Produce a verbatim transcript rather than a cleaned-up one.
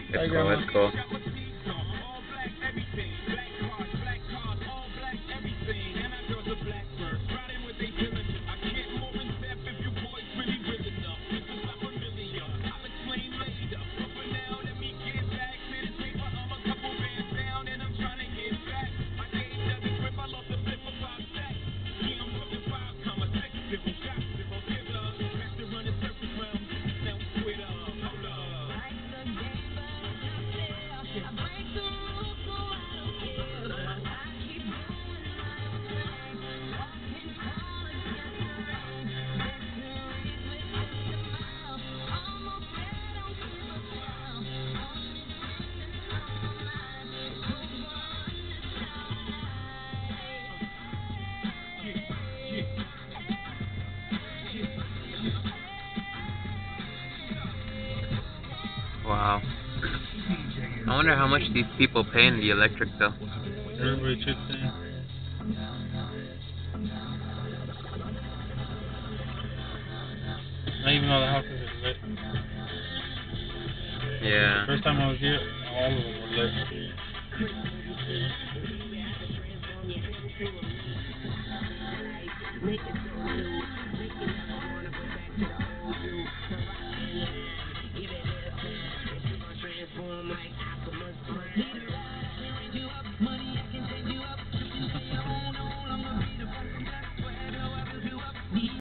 It's Hi, cool, Grandma. it's cool. Wow. I wonder how much these people pay in the electric bill. Everybody chips in. Not even all the houses are lit. Yeah. First time I was here, all of them were lit.